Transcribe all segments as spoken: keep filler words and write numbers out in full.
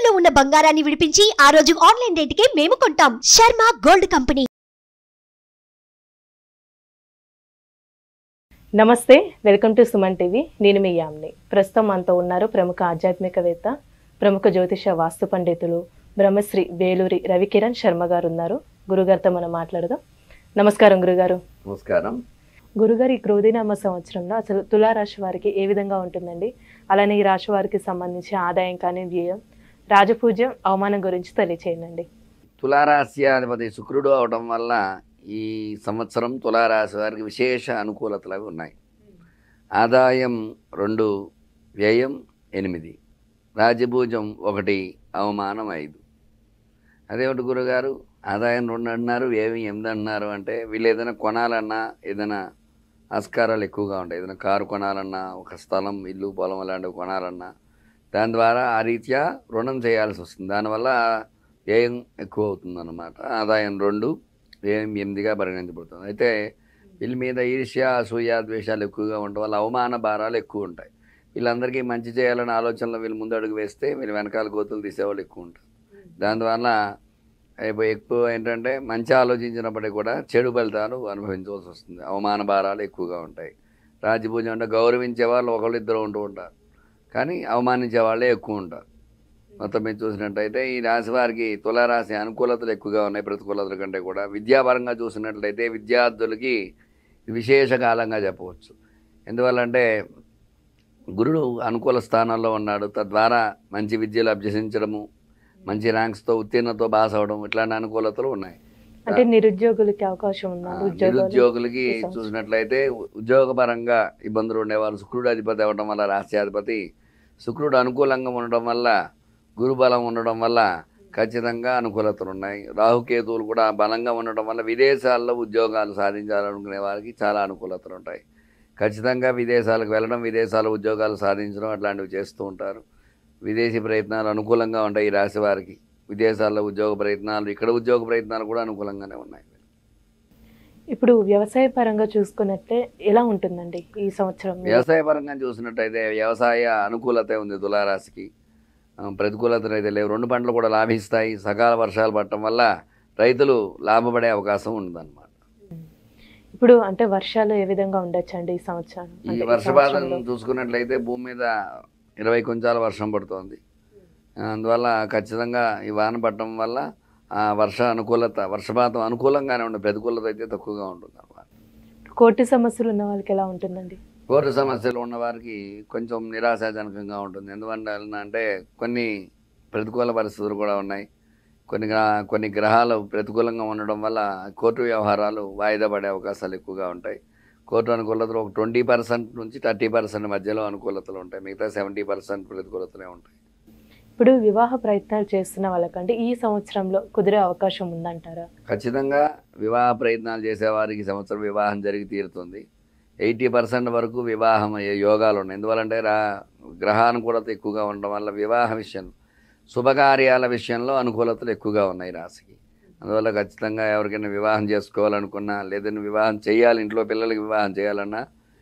తాకట్టులో ఉన్న బంగారాన్ని విడిపించి ఆ రోజు ఆన్లైన్ రేటుకే మేము కొంటాం. Sharma gold company. నమస్తే, వెల్కమ్ టు సుమన్ టీవీ. నేను మీ యామ్ని. ప్రస్తుతం మనతో ఉన్నారు ప్రముఖ ఆధ్యాత్మికవేత్త, ప్రముఖ జ్యోతిష వాస్తు పండితులు బ్రహ్మశ్రీ వేలూరి రవికిరణ్ శర్మ గారు ఉన్నారు. గురుగారితో మనం మాట్లాడదాం. నమస్కారం గురుగారు. నమస్కారం గురుగారు, ఈ క్రోధినామ సంవత్సరంలో అసలు తులారాశి వారికి ఏ విధంగా ఉంటుందండి? అలానే ఈ రాశి వారికి సంబంధించి ఆదాయం కానీ, వ్యయం, రాజపూజ్యం, అవమానం గురించి తెలియచేయండి. తులారాశి అధిపతి శుక్రుడు అవడం వల్ల ఈ సంవత్సరం తులారాశి వారికి విశేష అనుకూలతలు ఉన్నాయి. ఆదాయం రెండు, వ్యయం ఎనిమిది, రాజభూజం ఒకటి, అవమానం ఐదు. అదేమిటి గురుగారు, ఆదాయం రెండు అంటున్నారు, వ్యయం ఎనిమిది అంటున్నారు అంటే వీళ్ళు ఏదైనా కొనాలన్నా, ఏదైనా ఆస్కారాలు ఎక్కువగా ఉంటాయి. ఏదైనా కారు కొనాలన్నా, ఒక స్థలం, ఇల్లు, పొలం అలాంటివి కొనాలన్నా దాని ద్వారా ఆ రీత్యా రుణం చేయాల్సి వస్తుంది. దానివల్ల వ్యయం ఎక్కువ అవుతుంది అన్నమాట. ఆదాయం రెండు, వ్యయం ఎనిమిదిగా పరిగణించబడుతుంది. అయితే వీళ్ళ మీద ఈర్ష్య, అసూయ, ద్వేషాలు ఎక్కువగా ఉండటం వల్ల అవమాన భారాలు ఎక్కువ ఉంటాయి. వీళ్ళందరికీ మంచి చేయాలనే ఆలోచనలో వీళ్ళు ముందు అడుగు వేస్తే వీళ్ళు వెనకాల గోతులు తీసేవాళ్ళు ఎక్కువ ఉంటారు. దానివల్ల ఎక్కువ ఏంటంటే మంచి ఆలోచించినప్పటికీ కూడా చెడు ఫలితాలు అనుభవించవలసి వస్తుంది. అవమాన భారాలు ఎక్కువగా ఉంటాయి. రాజభూజం అంటే గౌరవించే వాళ్ళు ఒకళ్ళు ఇద్దరు ఉంటూ ఉంటారు, కానీ అవమానించే వాళ్ళే ఎక్కువ ఉంటారు. మొత్తం మీరు చూసినట్టయితే ఈ రాశి వారికి తులారాశి అనుకూలతలు ఎక్కువగా ఉన్నాయి ప్రతికూలతల కంటే కూడా. విద్యాపరంగా చూసినట్లయితే విద్యార్థులకి విశేష కాలంగా చెప్పవచ్చు. ఎందువల్లంటే గురుడు అనుకూల స్థానంలో ఉన్నాడు. తద్వారా మంచి విద్యలు అభ్యసించడము, మంచి ర్యాంక్స్తో ఉత్తీర్ణతో పాస్ అవడం, ఇట్లాంటి అనుకూలతలు ఉన్నాయి. అంటే నిరుద్యోగులకి అవకాశం ఉందా? నిరుద్యోగులకి చూసినట్లయితే ఉద్యోగపరంగా ఇబ్బందులు ఉండేవాళ్ళు. శుక్రుడు అధిపతి అవ్వడం వల్ల, రాష్ట్రాధిపతి శుక్రుడు అనుకూలంగా ఉండడం వల్ల, గురుబలం ఉండడం వల్ల ఖచ్చితంగా అనుకూలతలు ఉన్నాయి. రాహుకేతువులు కూడా బలంగా ఉండడం వల్ల విదేశాల్లో ఉద్యోగాలు సాధించాలనుకునే వారికి చాలా అనుకూలతలు ఉంటాయి. ఖచ్చితంగా విదేశాలకు వెళ్ళడం, విదేశాల్లో ఉద్యోగాలు సాధించడం అట్లాంటివి చేస్తూ ఉంటారు. విదేశీ ప్రయత్నాలు అనుకూలంగా ఉంటాయి ఈ రాశి వారికి. విదేశాల్లో ఉద్యోగ ప్రయత్నాలు, ఇక్కడ ఉద్యోగ ప్రయత్నాలు కూడా అనుకూలంగానే ఉన్నాయి. ఇప్పుడు వ్యవసాయ పరంగా చూసుకున్నట్టే ఎలా ఉంటుందండి ఈ సంవత్సరం? వ్యవసాయ పరంగా చూసినట్టయితే వ్యవసాయ అనుకూలత ఉంది తులారాశికి. ప్రతికూలతలు అయితే లేవు. రెండు పంటలు కూడా లాభిస్తాయి. సకాల వర్షాలు పడటం వల్ల రైతులు లాభపడే అవకాశం ఉందన్నమాట. ఇప్పుడు అంటే వర్షాలు ఏ విధంగా ఉండొచ్చు అండి ఈ సంవత్సరం? ఈ వర్షపాతం చూసుకున్నట్లయితే భూమి మీద ఇరవై కొంచాల వర్షం పడుతోంది. అందువల్ల ఖచ్చితంగా ఈ వాన పడటం వల్ల ఆ వర్ష అనుకూలత, వర్షపాతం అనుకూలంగానే ఉంటుంది. ప్రతికూలత అయితే తక్కువగా ఉంటుంది అన్నమాట. కోర్టు సమస్యలు ఉన్న వాళ్ళకి ఎలా ఉంటుందండి? కోర్టు సమస్యలు ఉన్న వారికి కొంచెం నిరాశాజనకంగా ఉంటుంది. ఎందువల్ల అంటే కొన్ని ప్రతికూల పరిస్థితులు కూడా ఉన్నాయి. కొన్ని కొన్ని గ్రహాలు ప్రతికూలంగా ఉండడం వల్ల కోర్టు వ్యవహారాలు వాయిదా పడే అవకాశాలు ఎక్కువగా ఉంటాయి. కోర్టు అనుకూలతలు ఒక ట్వంటీ పర్సెంట్ నుంచి థర్టీ పర్సెంట్ మధ్యలో అనుకూలతలు ఉంటాయి. మిగతా సెవెంటీ పర్సెంట్ ప్రతికూలతలే ఉంటాయి. ఇప్పుడు వివాహ ప్రయత్నాలు చేస్తున్న వాళ్ళకంటే ఈ సంవత్సరంలో కుదిరే అవకాశం ఉందంటారా? ఖచ్చితంగా వివాహ ప్రయత్నాలు చేసేవారికి ఈ సంవత్సరం వివాహం జరిగి తీరుతుంది. ఎయిటీ పర్సెంట్ వరకు వివాహం అయ్యే యోగాలు ఉన్నాయి. ఎందువల్లంటే రా గ్రహానుకూలత ఎక్కువగా ఉండడం వల్ల వివాహ విషయం, శుభకార్యాల విషయంలో అనుకూలతలు ఎక్కువగా ఉన్నాయి రాశికి. అందువల్ల ఖచ్చితంగా ఎవరికైనా వివాహం చేసుకోవాలనుకున్నా, లేదని వివాహం చేయాలి, ఇంట్లో పిల్లలకి వివాహం చేయాలన్నా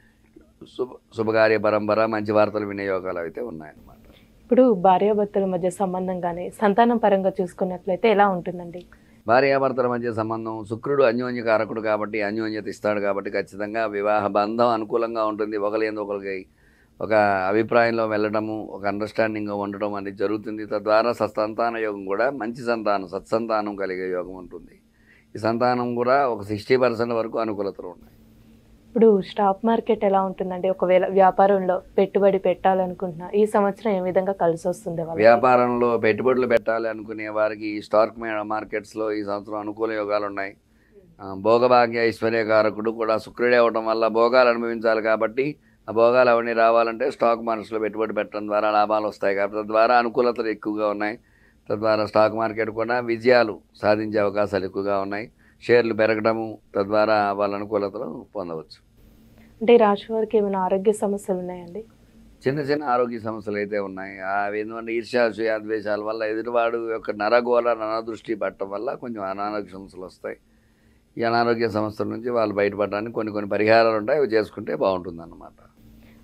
శుభ శుభకార్య పరంపర, మంచి వార్తలు వినే యోగాలు అయితే ఉన్నాయన్నమాట. ఇప్పుడు భార్యాభర్తల మధ్య సంబంధం కానీ సంతానం పరంగా చూసుకున్నట్లయితే ఎలా ఉంటుందండి? భార్యాభర్తల మధ్య సంబంధం, శుక్రుడు అన్యోన్య కారకుడు కాబట్టి అన్యోన్యత ఇస్తాడు కాబట్టి ఖచ్చితంగా వివాహ బంధం అనుకూలంగా ఉంటుంది. ఒకరిని ఒకరికి ఒక అభిప్రాయంలో వెళ్ళడము, ఒక అండర్స్టాండింగ్గా ఉండడం అనేది జరుగుతుంది. తద్వారా సత్సంతాన యోగం కూడా, మంచి సంతానం, సత్సంతానం కలిగే యోగం ఉంటుంది. ఈ సంతానం కూడా ఒక సిక్స్టీ పర్సెంట్ వరకు అనుకూలతలు ఉన్నాయి. ఇప్పుడు స్టాక్ మార్కెట్ ఎలా ఉంటుందండి? ఒకవేళ వ్యాపారంలో పెట్టుబడి పెట్టాలనుకుంటున్నా ఈ సంవత్సరం ఏ విధంగా కలిసి వస్తుంది? వ్యాపారంలో పెట్టుబడులు పెట్టాలి అనుకునే వారికి స్టాక్ మార్కెట్స్లో ఈ సంవత్సరం అనుకూల యోగాలు ఉన్నాయి. భోగభాగ్య ఐశ్వర్యకారకుడు కూడా శుక్రుడే అవడం వల్ల భోగాలు అనుభవించాలి కాబట్టి ఆ భోగాలు అవన్నీ రావాలంటే స్టాక్ మార్కెట్స్లో పెట్టుబడి పెట్టడం ద్వారా లాభాలు వస్తాయి కాబట్టి తద్వారా అనుకూలతలు ఎక్కువగా ఉన్నాయి. తద్వారా స్టాక్ మార్కెట్ కూడా విజయాలు సాధించే అవకాశాలు ఎక్కువగా ఉన్నాయి. షేర్లు పెరగడము, తద్వారా వాళ్ళ అనుకూలతలు పొందవచ్చు. అంటే రాశి వారికి ఏమైనా ఆరోగ్య సమస్యలు ఉన్నాయండి? చిన్న చిన్న ఆరోగ్య సమస్యలు అయితే ఉన్నాయి. అవి ఎందుకంటే ఈర్ష్యాసూయ ద్వేషాల వల్ల ఎదుటివాడు యొక్క నరగోళ, నరదృష్టి పట్టడం వల్ల కొంచెం అనారోగ్య సమస్యలు వస్తాయి. ఈ అనారోగ్య సమస్యల నుంచి వాళ్ళు బయటపడడానికి కొన్ని కొన్ని పరిహారాలు ఉంటాయి, అవి చేసుకుంటే బాగుంటుంది అన్నమాట.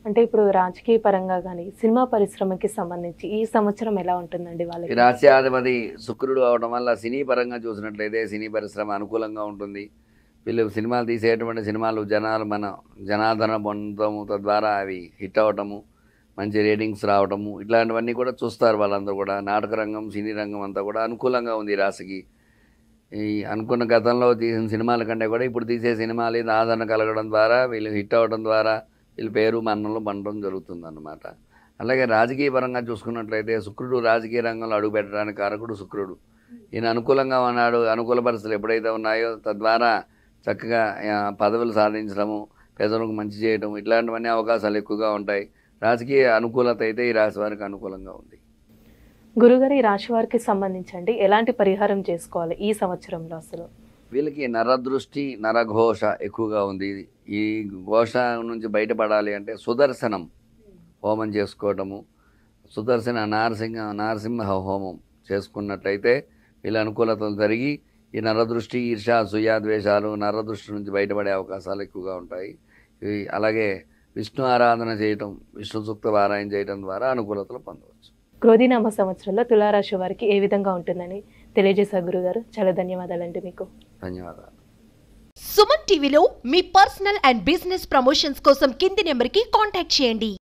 అంటే ఇప్పుడు రాజకీయ పరంగా కానీ సినిమా పరిశ్రమకి సంబంధించి ఈ సంవత్సరం ఎలా ఉంటుందండి ఈ వాళ్ళకి? రాశ్యాధిపతి శుక్రుడు అవడం వల్ల సినీ పరంగా చూసినట్లయితే సినీ పరిశ్రమ అనుకూలంగా ఉంటుంది. వీళ్ళు సినిమాలు తీసేటువంటి సినిమాలు జనాలు మన జనాదరణ పొందడము, తద్వారా అవి హిట్ అవ్వటము, మంచి రేటింగ్స్ రావటము, ఇట్లాంటివన్నీ కూడా చూస్తారు వాళ్ళందరూ కూడా. నాటక రంగం, సినీ రంగం అంతా కూడా అనుకూలంగా ఉంది ఈ రాశికి. ఈ అనుకున్న గతంలో తీసిన సినిమాల కంటే కూడా ఇప్పుడు తీసే సినిమాలు ఇది ఆదరణ కలగడం ద్వారా, వీళ్ళు హిట్ అవ్వడం ద్వారా వీళ్ళ పేరు మన్నలు పండడం జరుగుతుంది అన్నమాట. అలాగే రాజకీయ పరంగా చూసుకున్నట్లయితే శుక్రుడు రాజకీయ రంగంలో అడుగు పెట్టడానికి కారకుడు శుక్రుడు. ఈయన అనుకూలంగా ఉన్నాడు. అనుకూల పరిస్థితులు ఎప్పుడైతే ఉన్నాయో తద్వారా చక్కగా పదవులు సాధించడము, ప్రజలకు మంచి చేయడం, ఇట్లాంటివన్నీ అవకాశాలు ఎక్కువగా ఉంటాయి. రాజకీయ అనుకూలత అయితే ఈ రాశి వారికి అనుకూలంగా ఉంది. గురుగారు, ఈ రాశి వారికి సంబంధించండి ఎలాంటి పరిహారం చేసుకోవాలి ఈ సంవత్సరంలో? అసలు వీళ్ళకి నరదృష్టి, నరఘోష ఎక్కువగా ఉంది. ఈ ఘోష నుంచి బయటపడాలి అంటే సుదర్శనం హోమం చేసుకోవటము, సుదర్శన నారసింహ నారసింహ హోమం చేసుకున్నట్లయితే వీళ్ళ అనుకూలతలు జరిగి ఈ నరదృష్టి, ఈర్ష, అసూయ, ద్వేషాలు, నరదృష్టి నుంచి బయటపడే అవకాశాలు ఎక్కువగా ఉంటాయి. అలాగే విష్ణు ఆరాధన చేయటం, విష్ణు సూక్త పారాయణ చేయటం ద్వారా అనుకూలతలు పొందవచ్చు. క్రోధినామ సంవత్సరంలో తులారాశి వారికి ఏ విధంగా ఉంటుందని తెలియజేశారు గురుగారు. చాలా ధన్యవాదాలండి మీకు. ధన్యవాదాలు. సుమన్ టీవీలో మీ పర్సనల్ అండ్ బిజినెస్ ప్రమోషన్స్ కోసం కింది నెంబర్కి కాంటాక్ట్ చేయండి.